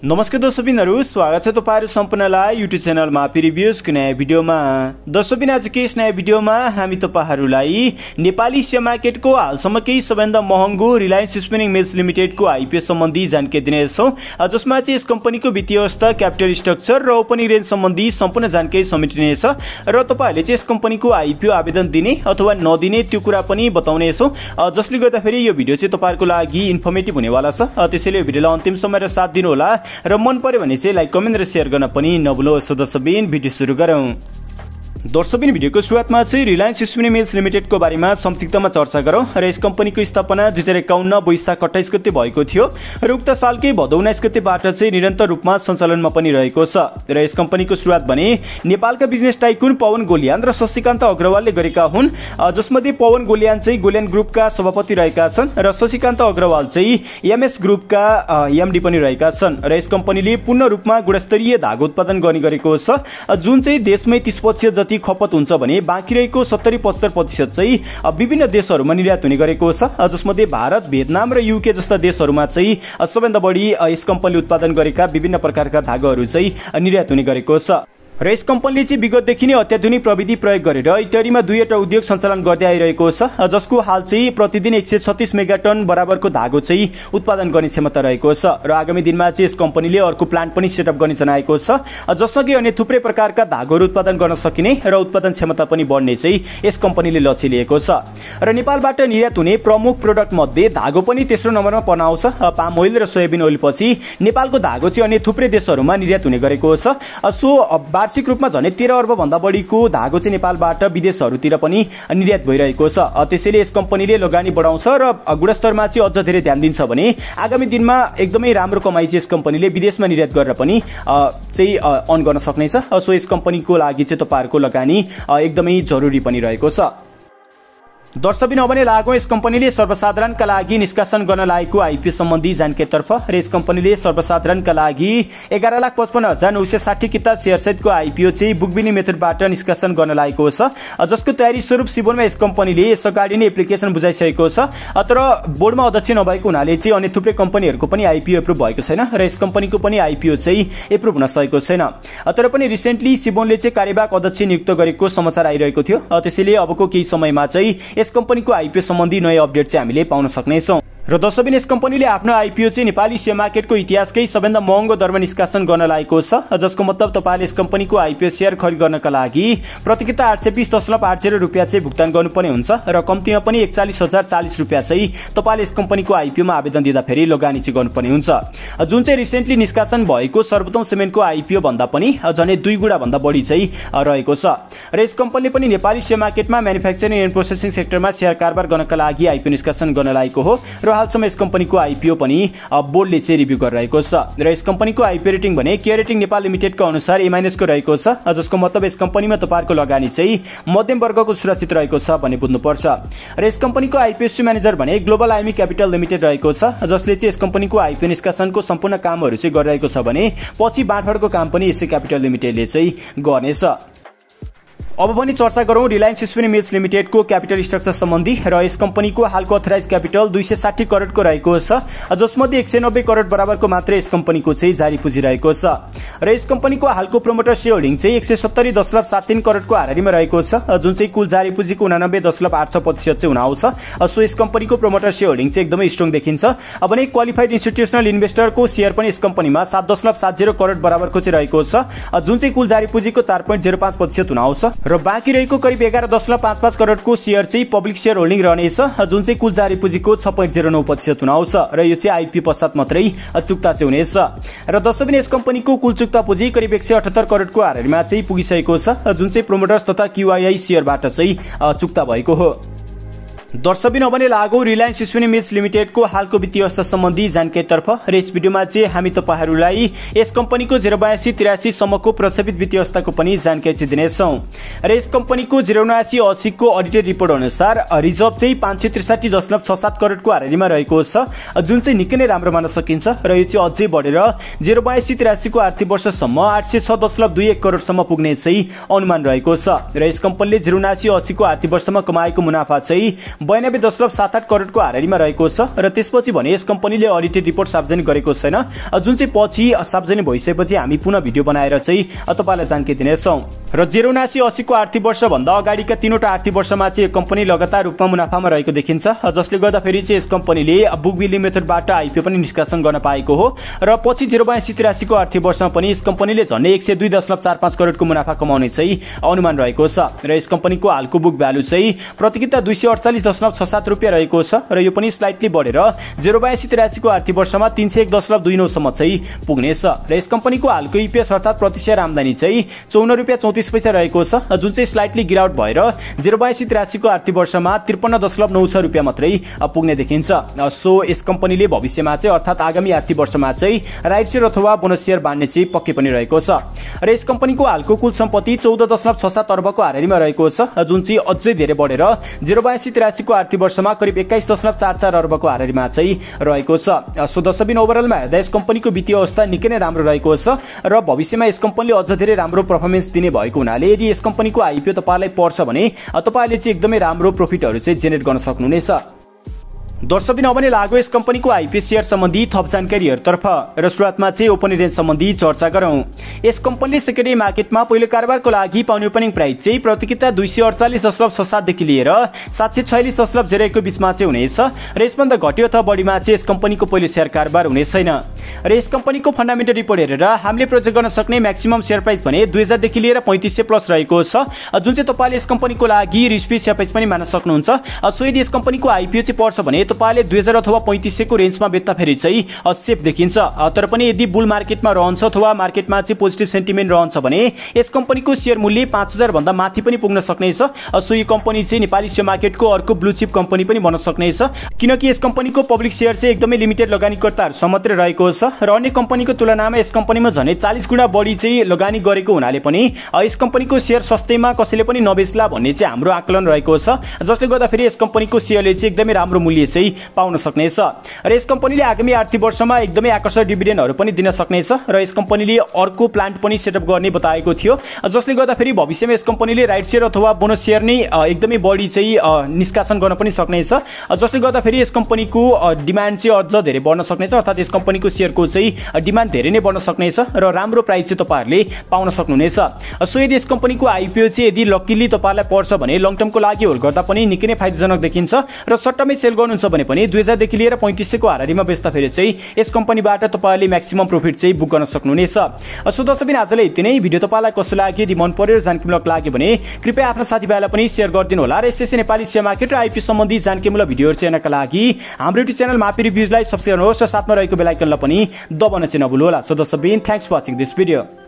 नमस्कार दर्शकबिनहरु, स्वागत छ तपाईहरु सम्पूर्णलाई युट्युब च्यानलमा रिभ्युजको नयाँ भिडियोमा। दर्शकबिन, आजको यस नयाँ भिडियोमा हामी तपाईहरुलाई नेपाली शेयर मार्केटको हालसम्मकै सबैभन्दा महँगो रिलायन्स स्पिनिङ मिल्स लिमिटेडको आईपीओ सम्बन्धी जानकारी दिनेछौं, जसमा चाहिँ यस कम्पनीको वित्तीय अवस्था, क्यापिटल स्ट्रक्चर र ओपनिङ रेन्ज सम्बन्धी सम्पूर्ण जानकारी समेटिनेछ र तपाईहरुले चाहिँ यस कम्पनीको आईपीओ आवेदन दिने अथवा नदिने त्यो कुरा पनि बताउनेछौं, जसले गर्दाखेरि यो भिडियो चाहिँ तपाईहरुको लागि इन्फर्मेटिभ हुनेवाला छ। त्यसैले यो भिडियोलाई अन्तिम सम्म र साथ दिनु होला र मन पर्यो भने चाहिँ लाइक, कमेन्ट र शेयर गर्न पनि नभुल्नुहोस्। दर्शकबिन, भिडियो सुरु गरौँ। दर्शकबिन, भिडियोको सुरुवातमा चाहिँ रिलायन्स स्पिनिङ मिल्स लिमिटेडको बारेमा संक्षिप्तमा चर्चा गरौँ र यस कम्पनीको स्थापना 2051 वैशाख 28 गते भएको थियो र उक्त सालकै भदौ 19 गतेबाट चाहिँ निरन्तर रूपमा सञ्चालनमा पनि रहेको छ र यस कम्पनीको सुरुवात भने नेपालका बिजनेस टाइकुन पवन गोलियान र शशिकान्त अग्रवालले गरेका हुन्, जसमध्ये पवन गोलियान चाहिँ गोलियान ग्रुपका सभापति रहेका छन् र शशिकान्त अग्रवाल चाहिँ एमएस ग्रुपका एमडी पनि रहेका छन् र यस कम्पनीले पूर्ण रूपमा गुणस्तरीय धागो उत्पादन गर्ने गरेको छ, जुन चाहिँ देशमै 30% जति खपत हुन्छ भने बाँकी रहेको 70-75% चाहिँ विभिन्न देशहरूमा निर्यात हुने गरेको छ, जसमध्ये भारत, भियतनाम र युके जस्ता देशहरूमा चाहिँ सबैभन्दा बढी यस कम्पनीले उत्पादन गरेका विभिन्न प्रकारका धागोहरू चाहिँ निर्यात हुने गरेको छ र यस कम्पनीले चाहिँ विगतदेखि नै अत्याधुनिक प्रविधि प्रयोग गरेर इटलीमा 2वटा उद्योग सञ्चालन गर्दै आइरहेको छ, जसको हाल चाहिँ प्रतिदिन 136 मेगाटन बराबरको धागो चाहिँ उत्पादन गर्ने क्षमता रहेको छ र आगामी दिनमा चाहिँ यस कम्पनीले अर्को प्लान्ट पनि सेटअप गर्ने जनाएको छ, जससँगै अन्य थुप्रै प्रकारका धागोहरू उत्पादन गर्न सकिने र उत्पादन क्षमता पनि बढ्ने चाहिँ यस कम्पनीले लक्ष्य लिएको छ र नेपालबाट निर्यात हुने प्रमुख प्रोडक्ट मध्ये धागो पनि तेस्रो नम्बरमा पर्न आउँछ। पाम ओइल र सोयाबिन ओइल पछि नेपालको धागो चाहिँ अन्य थुप्रै देशहरूमा निर्यात हुने गरेको छ। सो वार्षिक रूपमा झनै 13 अर्ब भन्दा बढीको धागो चाहिँ नेपालबाट विदेशहरूतिर पनि निर्यात भइरहेको छ। त्यसैले यस कम्पनीले लगानी बढाउँछ र गुणस्तरमा चाहिँ अझ धेरै ध्यान दिन्छ भने आगामी दिनमा एकदमै राम्रो कमाई चाहिँ यस कम्पनीले विदेशमा निर्यात गरेर पनि चाहिँ अर्न गर्न सक्नेछ। सो यस कम्पनीको लागि चाहिँ तपाईहरुको लगानी एकदमै जरुरी पनि रहेको छ। दर्शकबिन, अब नै लागौं यस कम्पनीले सर्वसाधारणका लागि निष्कासन गर्न लागेको आईपीओ सम्बन्धी जानकारीतर्फ र यस कम्पनीले सर्वसाधारणका लागि 11,55,960 किता शेयर सहितको आईपीओ चाहिँ बुकबिनी मेथडबाट निष्कासन गर्न लागेको छ, जसको तयारी स्वरूप सिबोनमा यस कम्पनीले यसअगाडि नै एप्लिकेसन बुझाइसकेको छ, तर बोर्डमा अध्यक्ष नभएको हुनाले चाहिँ अन्य थुप्रै कम्पनीहरूको पनि आईपीओ एप्रुभ भएको छैन र यस कम्पनीको पनि आईपीओ चाहिँ एप्रुभ हुन सकेको छैन। तर पनि रिसेन्टली सिबोनले चाहिँ कार्यवाहक अध्यक्ष नियुक्त गरेको समाचार आइरहेको थियो, त्यसैले अबको केही समयमा चाहिँ यस कम्पनीको आईपीओ सम्बन्धी नयाँ अपडेट चाहिँ हामीले पाउन सक्नेछौं। र दर्शकबिन, यस कम्पनीले आफ्नो आईपीओ चाहिँ नेपाली शेयर मार्केटको इतिहासकै सबैभन्दा महँगो दरमा निष्कासन गर्न लागेको छ, जसको मतलब तपाईले यस कम्पनीको आईपीओ शेयर खरिद गर्नका लागि प्रतिकिता 820.80 रुपैयाँ चाहिँ भुक्तान गर्नुपर्ने हुन्छ र कम्तीमा पनि 41,040 रुपैयाँ चाहिँ तपाईले यस कम्पनीको आईपीओमा आवेदन दिँदा फेरि लगानी चाहिँ गर्नुपर्ने हुन्छ, जुन चाहिँ रिसेन्टली निष्कासन भएको सर्वोत्तम सिमेन्टको आईपीओ भन्दा पनि झनै 2 गुणा भन्दा बढी चाहिँ रहेको छ र यस कम्पनीले पनि नेपाली शेयर मार्केटमा म्यानुफ्याक्चरिङ एन्ड प्रोसेसिङ सेक्टरमा शेयर कारोबार गर्नका लागि आईपीओ निष्कासन गर्न लागेको हो र हालसम्म यस कम्पनीको आईपीओ पनि बोर्डले चाहिँ रिभ्यू गरिरहेको छ र यस कम्पनीको आईपीओ रेटिङ भने केयर रेटिङ नेपाल लिमिटेडको अनुसार A- को रहेको छ, जसको मतलब यस कम्पनीमा तपाईहरुको लगानी चाहिँ मध्यम वर्गको सुरक्षित रहेको छ भन्ने बुझ्नुपर्छ र यस कम्पनीको आईपीओ म्यानेजर भने ग्लोबल आइमी क्यापिटल लिमिटेड रहेको छ, जसले चाहिँ यस कम्पनीको आईपीओ निष्कासनको सम्पूर्ण कामहरू चाहिँ गरिरहेको छ भने पछि बाँडफाँडको काम पनि यसै क्यापिटल लिमिटेडले चाहिँ गर्नेछ। अब पनि चर्चा गरौं रिलायन्स स्पिनिङ मिल्स लिमिटेडको क्यापिटल स्ट्रक्चर सम्बन्धी र यस कम्पनीको हालको अथराइज क्यापिटल 260 करोडको रहेको छ, जसमध्ये 190 करोड बराबरको मात्र यस कम्पनीको चाहिँ जारी पुँजी रहेको छ र यस कम्पनीको हालको प्रोमोटर शेयर होल्डिङ चाहिँ 170.73 करोडको हाराहारीमा रहेको छ, जुन चाहिँ कुल जारी पुँजीको 89.86% चाहिँ हुन आउँछ। सो यस कम्पनीको प्रोमोटर शेयर होल्डिङ चाहिँ एकदमै स्ट्रङ देखिन्छ। अब नै क्वालिफाइड इन्स्टिट्युसनल इन्भेस्टरको शेयर पनि यस कम्पनीमा 7.70 करोड बराबरको चाहिँ रहेको छ, जुन चाहिँ कुल जारी पुँजीको 4.05% हुन आउँछ र बाँकी रहेको करिब 11.55 करोडको शेयर चाहिँ पब्लिक शेयर होल्डिङ रहनेछ, जुन चाहिँ कुल जारी पुँजीको 6.09% हुन आउँछ र यो चाहिँ आईपीओ पश्चात मात्रै चुक्ता चाहिँ हुनेछ र दर्शकबिन, यस कम्पनीको कुल चुक्ता पुँजी करिब 178 करोडको हाराहारीमा चाहिँ पुगिसकेको छ, जुन चाहिँ प्रोमोटर्स तथा क्यूआईआई शेयरबाट चाहिँ चुक्ता भएको हो। दर्शकबिन, अब नै लागौं रिलायन्स स्पिनिङ मिल्स लिमिटेडको हालको वित्तीय अवस्था सम्बन्धी जानकारीतर्फ र यस भिडियोमा चाहिँ हामी तपाईहरुलाई यस कम्पनीको 082-83 सम्मको प्रस्तावित वित्तीय अवस्थाको पनि जानकारी चाहिँ दिनेछौं र यस कम्पनीको 079-80 को अडिटेड रिपोर्ट अनुसार रिजर्भ चाहिँ 563.67 करोडको हाराहारीमा रहेको छ, जुन चाहिँ निकै नै राम्रो मान्न सकिन्छ र यो चाहिँ अझै बढेर 082-83 को आर्थिक वर्षसम्म 806.21 करोडसम्म पुग्ने चाहिँ अनुमान रहेको छ र यस कम्पनीले 079-80 को आर्थिक वर्षमा कमाएको मुनाफा चाहिँ 92.78 करोडको हाराहारीमा रहेको छ र त्यसपछि भने यस कम्पनीले अडिटेड रिपोर्ट सार्वजनिक गरेको छैन, जुन चाहिँ पछि सार्वजनिक भइसकेपछि हामी पुनः भिडियो बनाएर चाहिँ तपाईलाई जानकारी दिनेछौँ। र 079-80 को आर्थिक वर्ष भन्दा अगाडिका 3वटा आर्थिक वर्षमा चाहिँ कम्पनी लगातार रूपमा मुनाफामा रहेको देखिन्छ, जसले गर्दाखेरि चाहिँ यस कम्पनीले बुक बिल्डिङ मेथडबाट आइपिओ पनि निष्कासन गर्न पाएको हो र पछि 082-83 को आर्थिक वर्षमा पनि यस कम्पनीले झन्डै 102.45 करोडको मुनाफा कमाउने चाहिँ अनुमान रहेको छ र यस कम्पनीको हालको बुक भ्यालु चाहिँ प्रतिकिता 248.67 रुपियाँ रहेको छ र यो पनि स्लाइटली बढेर 082-83 को आर्थिक वर्षमा 301.29 सम्म चाहिँ पुग्नेछ र यस कम्पनीको हालको इपिएस अर्थात प्रति शेयर आम्दानी चाहिँ 54 रुपियाँ 34 पैसा रहेको छ, जुन चाहिँ स्लाइटली गिरावट भएर 082-83 को आर्थिक वर्षमा 53.96 रुपियाँ मात्रै पुग्ने देखिन्छ। सो यस कम्पनीले भविष्यमा चाहिँ अर्थात आगामी आर्थिक वर्षमा चाहिँ राइट शेयर अथवा बोनस शेयर बाँड्ने चाहिँ पक्कै पनि रहेको छ र यस कम्पनीको हालको कुल सम्पत्ति 14.67 अर्बको हाराहारीमा रहेको छ, जुन चाहिँ अझै धेरै बढेर 082-83 को आर्थिक वर्षमा करिब 21.44 अर्बको हाराहारीमा चाहिँ रहेको छ। सो दर्शकबिन ओभरअलमा हेर्दा यस कम्पनीको वित्तीय अवस्था निकै नै राम्रो रहेको छ र भविष्यमा यस कम्पनीले अझ धेरै राम्रो पर्फर्मेन्स दिने भएको हुनाले यदि यस कम्पनीको आइपिओ तपाईलाई पर्छ भने तपाईले चाहिँ एकदमै राम्रो प्रफिटहरु चाहिँ जेनेरेट गर्न सक्नुहुनेछ। दर्शकबिन अब नै लाग्यो यस कम्पनीको आइपिओ शेयर सम्बन्धी थप जानकारीहरुतर्फ र सुरुवातमा चाहिँ ओपनिङ रेन्ज सम्बन्धी चर्चा गरौं। यस कम्पनीले सेकेन्डरी मार्केटमा पहिलो कारोबारको लागि पाउने ओपनिङ प्राइस चाहिँ प्रतिकिता 248.67 देखि लिएर 746.01 को बीचमा चाहिँ हुनेछ र यसभन्दा घट्यो अथवा बढीमा चाहिँ यस कम्पनीको पहिलो शेयर कारोबार हुने छैन र यस कम्पनीको फन्डामेन्टल रिपोर्ट हेरेर हामीले प्रोजेक्ट गर्न सक्ने म्याक्सिमम शेयर प्राइस भने 2000 देखि लिएर 3500 प्लस रहेको छ, जुन चाहिँ तपाईले यस कम्पनीको लागि रिस्पी शेयर प्राइस पनि मान्न सक्नुहुन्छ। सो यदि यस कम्पनीको आइपिओ चाहिँ पर्छ भने तपाईले 2000 अथवा 3500 को रेन्जमा बेच्दा फेरि चाहिँ सेफ देखिन्छ, तर पनि यदि बुल मार्केटमा रहन्छ अथवा मार्केटमा चाहिँ पोजिटिभ सेन्टिमेन्ट रहन्छ भने यस कम्पनीको शेयर मूल्य 5000 भन्दा माथि पनि पुग्न सक्नेछ। सो यो कम्पनी चाहिँ नेपाली शेयर मार्केटको अर्को ब्लू चिप कम्पनी पनि बन्न सक्नेछ, किनकि यस कम्पनीको पब्लिक शेयर चाहिँ एकदमै लिमिटेड लगानीकर्ताहरुसँग मात्रै रहेको छ र अन्य कम्पनीको तुलनामा यस कम्पनीमा झनै 40 गुणा बढी चाहिँ लगानी गरेको हुनाले पनि यस कम्पनीको शेयर सस्तैमा कसैले पनि नबेच्ला भन्ने चाहिँ हाम्रो आकलन रहेको छ, जसले गर्दा फेरि यस कम्पनीको शेयरले चाहिँ एकदमै राम्रो मूल्य चाहिँ पाउन सक्नेछ र यस कम्पनीले आगामी आर्थिक वर्षमा एकदमै आकर्षक डिभिडेन्डहरु पनि दिन सक्नेछ र यस कम्पनीले अर्को प्लान्ट पनि सेटअप गर्ने बताएको थियो, जसले गर्दा फेरि भविष्यमा यस कम्पनीले राइट शेयर अथवा बोनस शेयर नै एकदमै बढी चाहिँ निष्कासन गर्न पनि सक्नेछ, जसले गर्दा फेरि यस कम्पनीको डिमान्ड चाहिँ अझ धेरै बढ्न सक्नेछ, अर्थात यस कम्पनीको शेयरको चाहिँ डिमान्ड धेरै नै बढ्न सक्नेछ र राम्रो प्राइस चाहिँ तपाईहरुले पाउन सक्नुहुनेछ। सो यदि यस कम्पनीको आइपिओ चाहिँ यदि लकिली तपाईलाई पर्छ भने लङ टर्मको लागि होल्ड गर्दा पनि निकै नै फाइदाजनक देखिन्छ र सर्ट टर्ममै सेल गर्नुहुन्छ भने पनि 2000 देखि लिएर 3500 को हाराहारीमा बेच्दा फेरि चाहिँ यस कम्पनीबाट तपाईले म्याक्सिमम प्रफिट चाहिँ बुक गर्न सक्नुहुनेछ। सो दर्शकबिन आजलाई यति नै। भिडियो तपाईलाई कस्तो लाग्यो, यदि मन पर्यो र जानकारीमूलक लाग्यो भने कृपया आफ्ना साथीभाइलाई पनि शेयर गरिदिनु होला र यसै नेपाली शेयर मार्केट र आइपी सम्बन्धी जानकारीमूलक भिडियोहरु चाहिँ हेर्नका लागि हाम्रो युट्युब च्यानल मापी रिभ्युजलाई सब्स्क्राइब गर्नुहोस् र साथमा रहेको बेल आइकनलाई पनि दबाउन चाहिँ नभुल्नु होला। सो दर्शकबिन, thanks for watching this video.